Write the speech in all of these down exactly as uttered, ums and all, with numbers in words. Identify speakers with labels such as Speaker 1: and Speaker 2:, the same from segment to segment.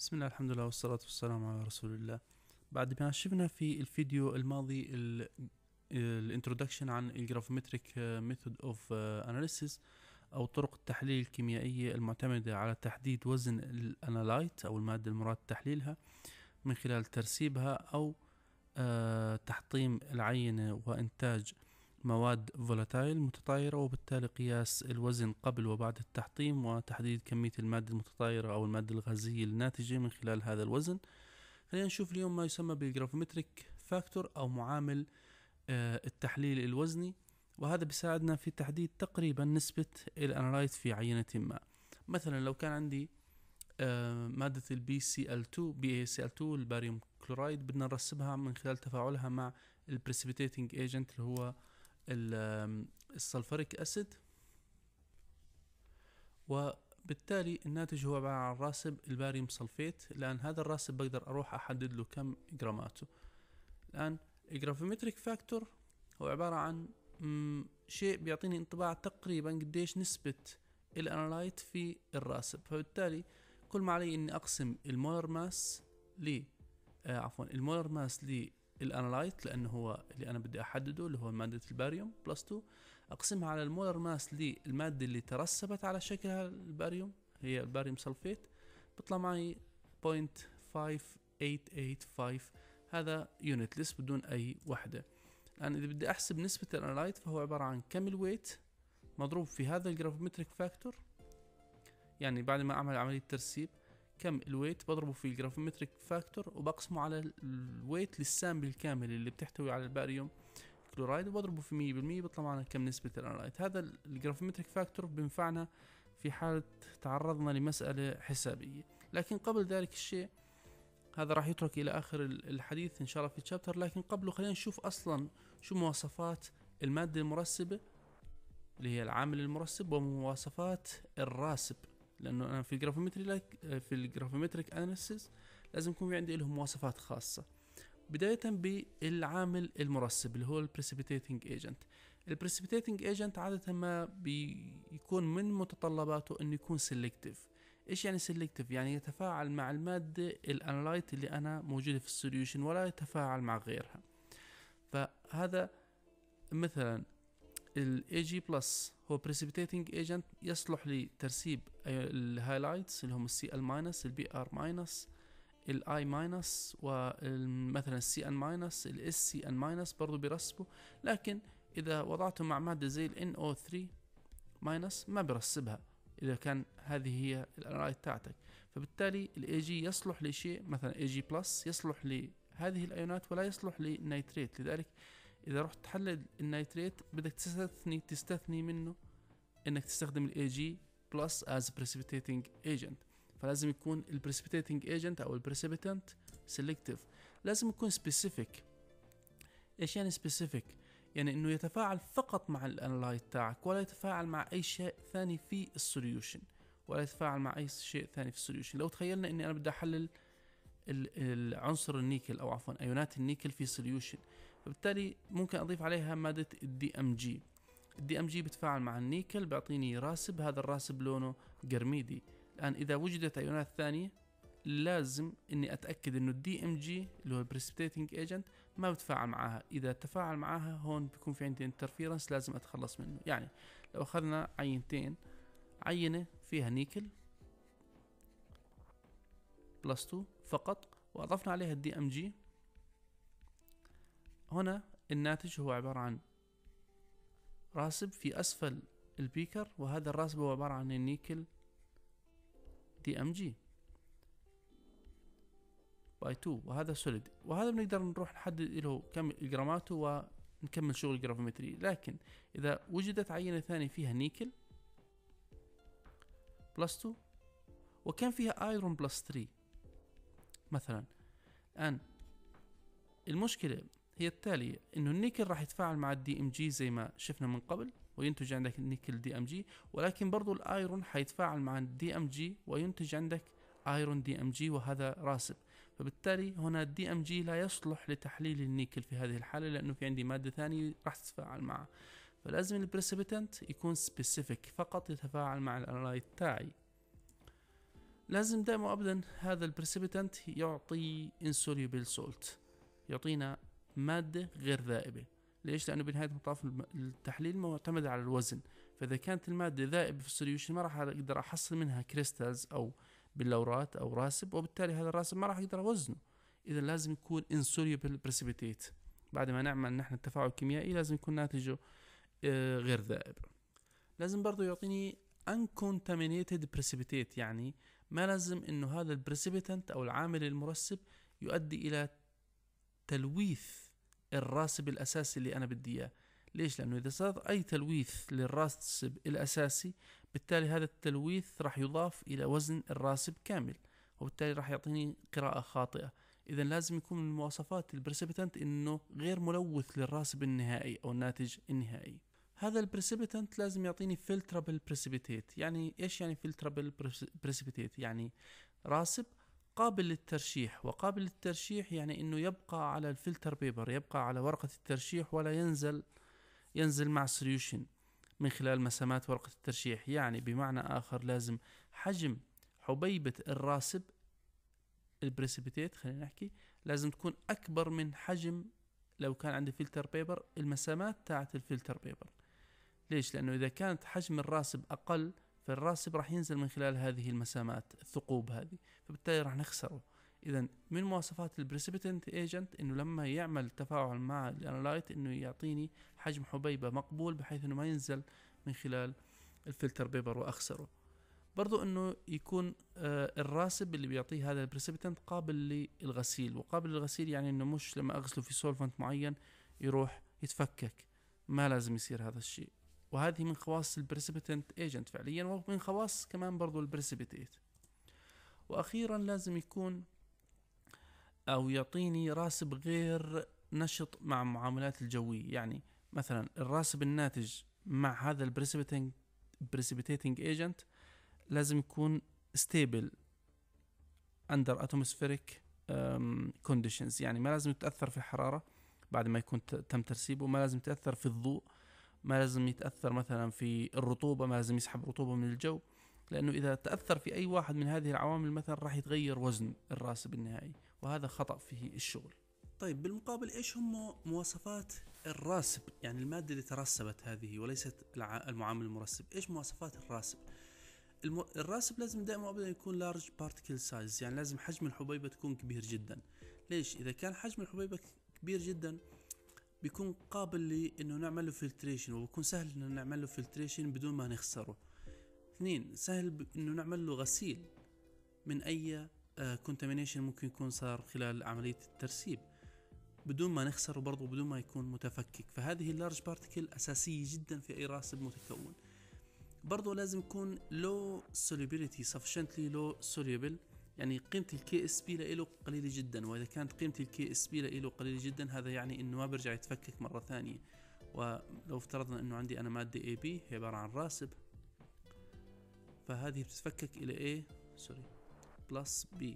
Speaker 1: بسم الله، الحمد لله والصلاة والسلام على رسول الله. بعد ما شفنا في الفيديو الماضي الانترودكشن عن الجرافومتريك ميثود اوف اناليسيس او طرق التحليل الكيميائية المعتمدة على تحديد وزن الانالايت او المادة المراد تحليلها من خلال ترسيبها او آه تحطيم العينة وانتاج مواد فولاتايل متطايرة، وبالتالي قياس الوزن قبل وبعد التحطيم وتحديد كمية المادة المتطايرة أو المادة الغازية الناتجة من خلال هذا الوزن. خلينا نشوف اليوم ما يسمى بالجرافومتريك فاكتور أو معامل آه التحليل الوزني، وهذا بيساعدنا في تحديد تقريبا نسبة الأنالايت في عينة ما. مثلا لو كان عندي آه مادة البي سي ال تو بي سي ال تو الباريوم كلورايد، بدنا نرسبها من خلال تفاعلها مع البريسيبيتيتنج ايجنت اللي هو السلفريك اسيد، وبالتالي الناتج هو عبارة عن راسب الباريوم سلفيت. لأن هذا الراسب بقدر أروح أحدد له كم جراماته. الآن الجرافومتريك فاكتور هو عبارة عن شيء بيعطيني انطباع تقريبا قديش نسبة الانالايت في الراسب، فبالتالي كل ما علي اني اقسم المولر ماس ل آه عفوا المولر ماس للانالايت، لانه هو اللي انا بدي احدده اللي هو مادة الباريوم بلس اثنين، اقسمها على المولر ماس للمادة اللي ترسبت على شكلها الباريوم هي الباريوم سلفيت، بيطلع معي صفر فاصلة خمسة ثمانية ثمانية خمسة. هذا يونتلس بدون اي وحدة. الآن إذا بدي أحسب نسبة الأنالايت فهو عبارة عن كم الويت مضروب في هذا الجرافومتريك فاكتور، يعني بعد ما أعمل عملية ترسيب كم الويت بضربه في الجرافومتريك فاكتور وبقسمه على الويت للسامبل الكامل اللي بتحتوي على الباريوم كلورايد وبضربه في مية بالمية، بيطلع معنا كم نسبة الأنالايت. هذا الجرافومتريك فاكتور بينفعنا في حالة تعرضنا لمسألة حسابية، لكن قبل ذلك الشيء هذا راح يترك إلى آخر الحديث إن شاء الله في تشابتر. لكن قبله خلينا نشوف أصلا شو مواصفات المادة المرسبة اللي هي العامل المرسب ومواصفات الراسب، لأنه أنا في الجرافومتري في الجرافومتريك أناليسيس لازم يكون في عندي لهم مواصفات خاصة. بداية بالعامل المرسب اللي هو البريسيبيتيتنج ايجنت. البريسيبيتيتنج ايجنت عادة ما بيكون من متطلباته انه يكون سيلكتيف. ايش يعني سيلكتيف؟ يعني يتفاعل مع المادة الانالايت اللي انا موجودة في السوليوشن ولا يتفاعل مع غيرها. فهذا مثلا ال إيه جي بلس هو precipitating agent يصلح لترسيب الهايلايتس اللي هم السي ال ماينس البي ار ماينس الاي ماينس، ومثلا السي ان ماينس الاس سي ان ماينس برضو بيرسبوا. لكن اذا وضعته مع مادة زي ال إن أو ثري ماينس ما برسبها اذا كان هذه هي الانالايت تاعتك. فبالتالي الاي جي يصلح لشيء مثلا اي جي بلس يصلح لهذه الايونات ولا يصلح للنيتريت. لذلك اذا رحت تحلل النيتريت بدك تستثني تستثني منه انك تستخدم الاي جي بلس as precipitating agent. فلازم يكون البريسيبيتيتنج ايجنت او البريسيبيتنت سيلكتيف، لازم يكون سبيسيفيك. ايش يعني سبيسيفيك؟ يعني انه يتفاعل فقط مع الانالايت تاعك ولا يتفاعل مع اي شيء ثاني في السوليوشن، ولا يتفاعل مع اي شيء ثاني في السوليوشن. لو تخيلنا اني انا بدي احلل العنصر النيكل او عفوا ايونات النيكل في سوليوشن، فبالتالي ممكن اضيف عليها مادة الدي ام جي. الدي ام جي بتفاعل مع النيكل بيعطيني راسب، هذا الراسب لونه قرميدي. الان اذا وجدت ايونات ثانية لازم اني اتاكد انه الدي ام جي اللي هو البريسبيتيتنج ايجنت ما بتفاعل معها. اذا تفاعل معها هون بيكون في عندي انترفيرنس لازم اتخلص منه. يعني لو اخذنا عينتين، عينة فيها نيكل بلس اثنين فقط واضفنا عليها الدي ام جي، هنا الناتج هو عبارة عن راسب في اسفل البيكر، وهذا الراسب هو عبارة عن النيكل دي ام جي باي اثنين، وهذا سوليد، وهذا بنقدر نروح نحدد له كم جراماته ونكمل شغل الجرافومتري. لكن اذا وجدت عينة ثانية فيها نيكل بلس اثنين وكان فيها ايرون بلس ثلاثة مثلا، الان المشكلة هي التالية، انه النيكل راح يتفاعل مع الدي ام جي زي ما شفنا من قبل وينتج عندك النيكل دي ام جي، ولكن برضو الايرون حيتفاعل مع الدي ام جي وينتج عندك ايرون دي ام جي وهذا راسب. فبالتالي هنا الدي ام جي لا يصلح لتحليل النيكل في هذه الحالة لانه في عندي مادة ثانية راح تتفاعل معه. فلازم البريسيبيتنت يكون سبيسيفيك فقط يتفاعل مع الانالايت تاعي. لازم دائما وابدا هذا البريسبيتنت يعطي insoluble salt، يعطينا مادة غير ذائبة. ليش؟ لأنه بنهاية المطاف التحليل معتمد على الوزن، فإذا كانت المادة ذائبة في السوليوشن ما راح أقدر أحصل منها كريستالز أو بلورات أو راسب، وبالتالي هذا الراسب ما راح أقدر أوزنه. إذا لازم يكون insoluble precipitate. بعد ما نعمل نحن التفاعل الكيميائي لازم يكون ناتجه آه غير ذائب. لازم برضو يعطيني uncontaminated precipitate، يعني ما لازم إنه هذا البريسبيتنت أو العامل المرسب يؤدي إلى تلويث الراسب الأساسي اللي أنا بدي إياه. ليش؟ لأنه إذا صار أي تلويث للراسب الأساسي بالتالي هذا التلويث راح يضاف إلى وزن الراسب كامل، وبالتالي راح يعطيني قراءة خاطئة. إذا لازم يكون من مواصفات البريسبيتنت إنه غير ملوث للراسب النهائي أو الناتج النهائي. هذا البريسبيتنت لازم يعطيني filtrable precipitate. يعني إيش يعني filtrable precipitate؟ يعني راسب قابل للترشيح، وقابل للترشيح يعني انه يبقى على الفلتر بيبر، يبقى على ورقة الترشيح ولا ينزل ينزل مع السوليوشن من خلال مسامات ورقة الترشيح. يعني بمعنى آخر لازم حجم حبيبة الراسب البريسبيتيت خلينا نحكي لازم تكون أكبر من حجم لو كان عندي فلتر بيبر المسامات تاعت الفلتر بيبر. ليش؟ لأنه إذا كانت حجم الراسب أقل فالراسب راح ينزل من خلال هذه المسامات الثقوب هذه، فبالتالي راح نخسره. إذا من مواصفات البريسبيتنت ايجنت إنه لما يعمل تفاعل مع الانالايت إنه يعطيني حجم حبيبة مقبول بحيث إنه ما ينزل من خلال الفلتر بيبر وأخسره. برضو إنه يكون آه الراسب اللي بيعطيه هذا البريسبيتنت قابل للغسيل، وقابل للغسيل يعني إنه مش لما أغسله في سولفنت معين يروح يتفكك، ما لازم يصير هذا الشيء. وهذه من خواص البريسبيتنت ايجنت فعليا، ومن خواص كمان برضو البريسبيتيت. واخيرا لازم يكون او يعطيني راسب غير نشط مع معاملات الجوية. يعني مثلا الراسب الناتج مع هذا البريسبيتنج بريسبيتيتنج ايجنت لازم يكون ستيبل اندر اتموسفيريك كونديشنز، يعني ما لازم يتاثر في الحرارة بعد ما يكون تم ترسيبه، ما لازم يتاثر في الضوء، ما لازم يتأثر مثلا في الرطوبة، ما لازم يسحب رطوبة من الجو، لأنه إذا تأثر في أي واحد من هذه العوامل مثلا راح يتغير وزن الراسب النهائي، وهذا خطأ فيه الشغل. طيب بالمقابل إيش هم مواصفات الراسب؟ يعني المادة اللي ترسبت هذه وليست المعامل المرسب. إيش مواصفات الراسب؟ الم... الراسب لازم دائما وابدا يكون large particle size، يعني لازم حجم الحبيبة تكون كبير جدا. ليش؟ إذا كان حجم الحبيبة كبير جدا بيكون قابل لي انه نعمل له فلتريشن، وبيكون سهل انه نعمل له فلتريشن بدون ما نخسره. اثنين، سهل ب... انه نعمل له غسيل من اي كونتامينيشن ممكن يكون صار خلال عملية الترسيب بدون ما نخسره برضه، بدون ما يكون متفكك. فهذه اللارج بارتيكل اساسية جدا في اي راسب متكون. برضه لازم يكون low solubility sufficiently low soluble، يعني قيمة الكي اس بي له قليلة جدا، واذا كانت قيمة الكي اس بي له قليلة جدا هذا يعني انه ما برجع يتفكك مرة ثانية. ولو افترضنا انه عندي انا مادة اي بي هي عبارة عن راسب، فهذه بتتفكك الى A سوري بلس بي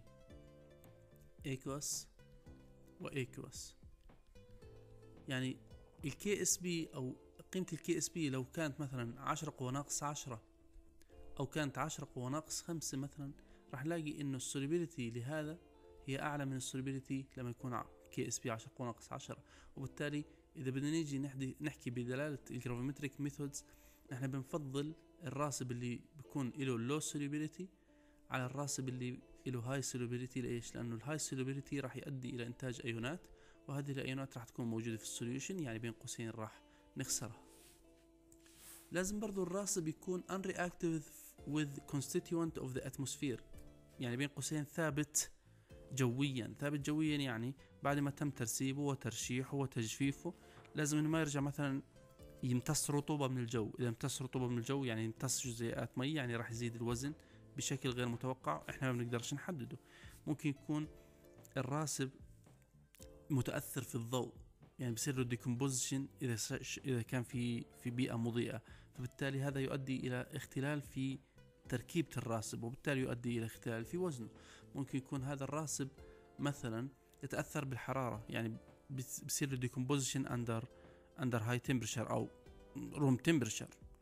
Speaker 1: ايكوس وايكوس. يعني الكي اس بي او قيمة الكي اس بي لو كانت مثلا عشرة قوة ناقص عشرة او كانت عشرة قوة ناقص خمسة مثلا، راح نلاقي انه السوليبيليتي لهذا هي اعلى من السوليبيليتي لما يكون كي اس بي عشرة قوة ناقص عشرة. وبالتالي اذا بدنا نيجي نحكي بدلالة الجرافومتريك ميثودز نحن بنفضل الراسب اللي بيكون له لو سوليبيليتي على الراسب اللي له هاي سوليبيليتي. ليش؟ لانه الهاي سوليبيليتي راح يؤدي الى انتاج ايونات، وهذه الايونات راح تكون موجودة في السوليوشن، يعني بين قوسين راح نخسرها. لازم برضو الراسب يكون unreactive with constituent of the atmosphere، يعني بين قوسين ثابت جويا. ثابت جويا يعني بعد ما تم ترسيبه وترشيحه وتجفيفه لازم انه ما يرجع مثلا يمتص رطوبة من الجو. اذا امتص رطوبة من الجو يعني يمتص جزيئات مي، يعني راح يزيد الوزن بشكل غير متوقع احنا ما بنقدرش نحدده. ممكن يكون الراسب متأثر في الضوء، يعني بصير له ديكومبوزيشن اذا اذا كان في في بيئة مضيئة، فبالتالي هذا يؤدي الى اختلال في تركيبة الراسب، وبالتالي يؤدي الى اختلال في وزنه. ممكن يكون هذا الراسب مثلا يتأثر بالحرارة، يعني بصير له ديكومبوزيشن اندر اندر هاي تمبرشر او روم تمبرشر،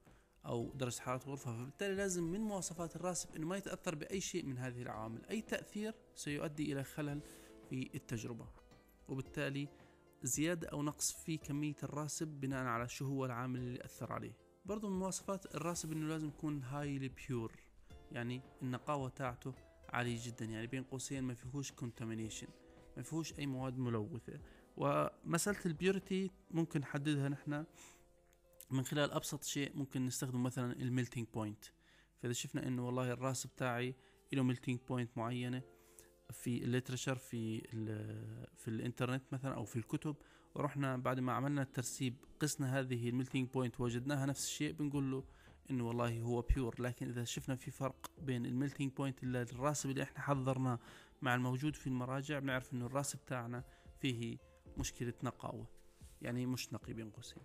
Speaker 1: أو درجة حرارة غرفة، فبالتالي لازم من مواصفات الراسب أنه ما يتأثر بأي شيء من هذه العوامل. أي تأثير سيؤدي إلى خلل في التجربة، وبالتالي زيادة أو نقص في كمية الراسب بناء على شو هو العامل اللي أثر عليه. برضو من مواصفات الراسب أنه لازم يكون highly pure، يعني النقاوة تاعته عالية جدا، يعني بين قوسين ما فيهوش contamination، ما فيهوش أي مواد ملوثة. ومسألة البيورتي ممكن نحددها نحن من خلال أبسط شيء، ممكن نستخدم مثلا الميلتينج بوينت. فإذا شفنا إنه والله الراسب تاعي له ميلتينج بوينت معينة في الليترشر في في الانترنت مثلا او في الكتب، ورحنا بعد ما عملنا الترسيب قسنا هذه الميلتينج بوينت وجدناها نفس الشيء، بنقول له انه والله هو بيور. لكن اذا شفنا في فرق بين الميلتينج بوينت اللي الراسب اللي احنا حضرناه مع الموجود في المراجع، بنعرف انه الراسب تاعنا فيه مشكلة نقاوة، يعني مش نقي بين قوسين.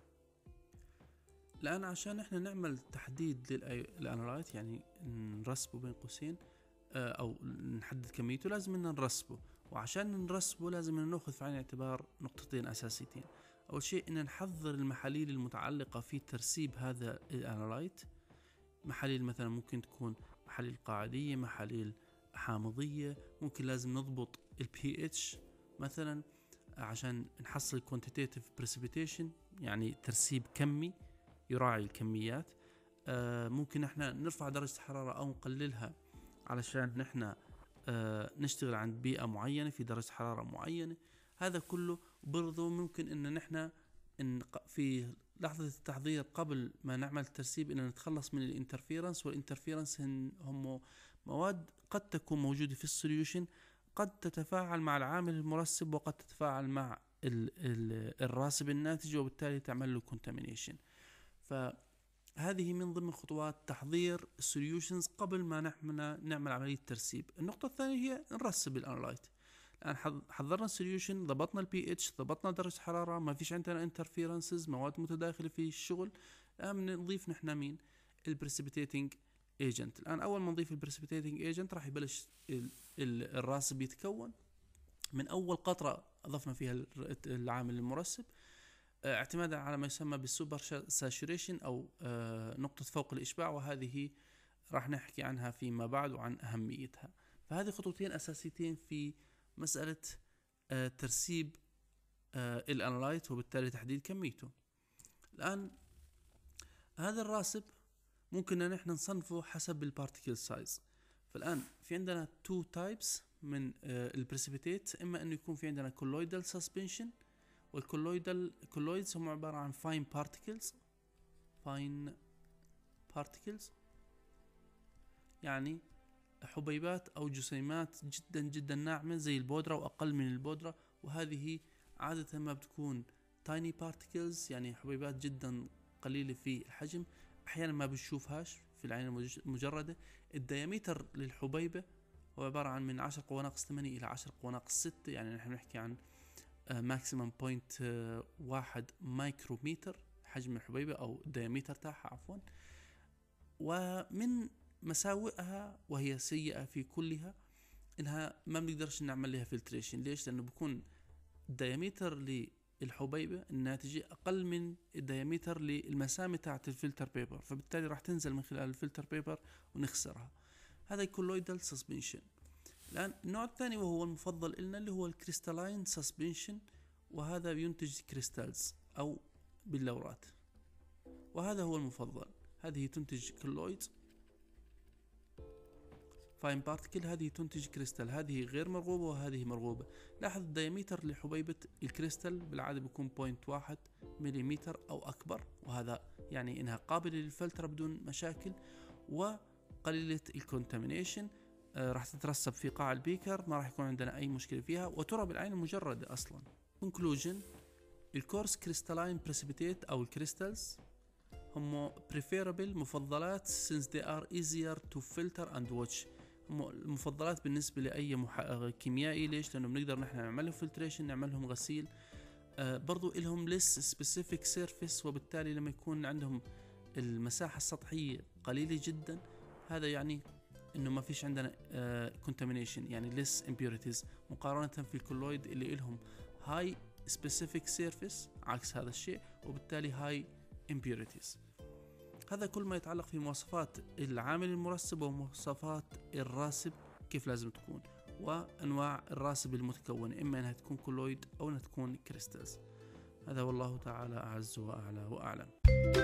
Speaker 1: الان عشان احنا نعمل تحديد للانالايت، يعني نرسبه بين قوسين او نحدد كميته، لازم ان نرسبه. وعشان نرسبه لازم ان ناخذ في عين الاعتبار نقطتين اساسيتين. اول شيء ان نحضر المحاليل المتعلقة في ترسيب هذا الانالايت. محاليل مثلا ممكن تكون محاليل قاعدية، محاليل حامضية، ممكن لازم نضبط البي اتش مثلا عشان نحصل quantitative precipitation، يعني ترسيب كمي يراعي الكميات. آه ممكن احنا نرفع درجة الحرارة او نقللها علشان نحن آه نشتغل عند بيئة معينة في درجة حرارة معينة. هذا كله برضو ممكن ان نحن إن في لحظة التحضير قبل ما نعمل الترسيب ان نتخلص من الانترفيرنس. والانترفيرنس هم مواد قد تكون موجودة في السوليوشن، قد تتفاعل مع العامل المرسب وقد تتفاعل مع ال ال الراسب الناتج، وبالتالي تعمل له contamination. فهذه من ضمن خطوات تحضير السوليوشنز قبل ما نحن نعمل عملية ترسيب. النقطة الثانية هي نرسب الانالايت. الآن حضرنا السوليوشن، ضبطنا البي اتش، ضبطنا درجة الحرارة، ما فيش عندنا انترفيرنسز، مواد متداخلة في الشغل. الآن نضيف نحن مين؟ البريسيبيتيتنج ايجنت. الآن أول ما نضيف البريسيبيتيتنج ايجنت راح يبلش ال ال الراسب يتكون. من أول قطرة أضفنا فيها العامل المرسب اعتمادا على ما يسمى بالسوبر ساتوريشن أو نقطة فوق الإشباع، وهذه راح نحكي عنها فيما بعد وعن أهميتها. فهذه خطوتين أساسيتين في مسألة آه ترسيب آه الانالايت وبالتالي تحديد كميته. الآن هذا الراسب ممكن نحن نصنفه حسب البارتيكل سايز. فالآن في عندنا تو تايبس من آه البريسيبيتيت، إما أنه يكون في عندنا كولويدال سسبنشن، والكولويدال كولويدز هم عبارة عن فاين بارتيكلز فاين بارتيكلز يعني حبيبات أو جسيمات جدا جدا ناعمة زي البودرة وأقل من البودرة. وهذه عادة ما بتكون tiny particles، يعني حبيبات جدا قليلة في الحجم، أحيانا ما بنشوفهاش في العين المجردة. الديامتر للحبيبة هو عبارة عن من عشر قوة ناقص ثمانية إلى عشر قوة ناقص ستة، يعني نحن نحكي عن ماكسيمم بوينت واحد مايكرومتر حجم الحبيبة أو الديامتر تاعها عفوا. ومن مساوئها وهي سيئة في كلها إنها ما بنقدرش نعمل لها فلتريشن. ليش؟ لأنه بكون الديامتر للحبيبة الناتجة أقل من الديامتر للمسامة تاعت الفلتر بيبر، فبالتالي راح تنزل من خلال الفلتر بيبر ونخسرها. هذا كولويدال سسبنشن. الآن النوع الثاني وهو المفضل إلنا اللي هو الكريستالاين سسبنشن، وهذا بينتج كريستالز أو بلورات، وهذا هو المفضل. هذه تنتج كولويد فاين بارتكل، هذه تنتج كريستال، هذه غير مرغوبة وهذه مرغوبة. لاحظ الديامتر لحبيبة الكريستال بالعادة بيكون بوينت واحد مليمتر أو أكبر، وهذا يعني إنها قابلة للفلترة بدون مشاكل وقليلة الكونتامينيشن. آه راح تترسب في قاع البيكر، ما راح يكون عندنا أي مشكلة فيها وترى بالعين المجردة أصلا. conclusion: الكورس كريستالاين بريسيبيتيت أو الكريستالز هم preferable مفضلات since they are easier to filter and watch. مفضلات بالنسبة لأي مح... كيميائي. ليش؟ لأنه بنقدر نحن نعملهم فلتريشن، نعملهم غسيل. آه برضو إلهم less specific surface، وبالتالي لما يكون عندهم المساحة السطحية قليلة جدا، هذا يعني إنه ما فيش عندنا آه contamination، يعني less impurities، مقارنة في الكولويد اللي إلهم high specific surface عكس هذا الشيء، وبالتالي high impurities. هذا كل ما يتعلق في مواصفات العامل المرسب ومواصفات الراسب كيف لازم تكون، وأنواع الراسب المتكونة، إما أنها تكون كولويد أو أنها تكون كريستالز. هذا والله تعالى أعز وأعلى وأعلم.